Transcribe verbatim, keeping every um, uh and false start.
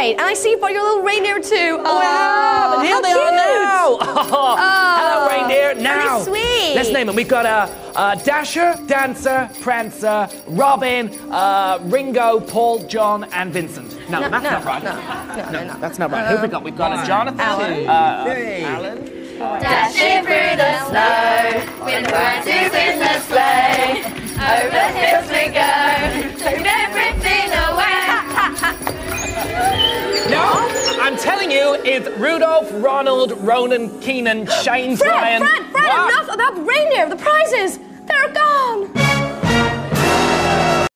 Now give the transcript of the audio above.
great. And I see you've got your little reindeer too. Oh, I have. And here they are now. Oh, hello, reindeer. Now, very sweet. let's name them. We've got uh, uh, Dasher, Dancer, Prancer, Robin, uh, Ringo, Paul, John, and Vincent. No, No, that's no, not right. no, no, no, no. That's not right. Who have we got? We've got a Jonathan, Alan. Uh, Three. Alan. Dashing through the snow, with prizes in the sleigh. Over hills we go, take everything away. No, I'm telling you, it's Rudolph, Ronald, Ronan, Keenan, Shane, Fred, Brian. Fred, Fred, What? enough about the reindeer, the prizes. They're gone.